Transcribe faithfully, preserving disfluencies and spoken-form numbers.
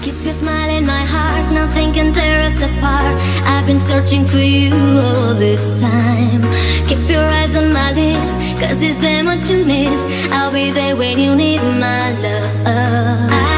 Keep your smile in my heart, nothing can tear us apart. I've been searching for you all this time. Keep your eyes on my lips, cause it's them what you miss. I'll be there when you need my love.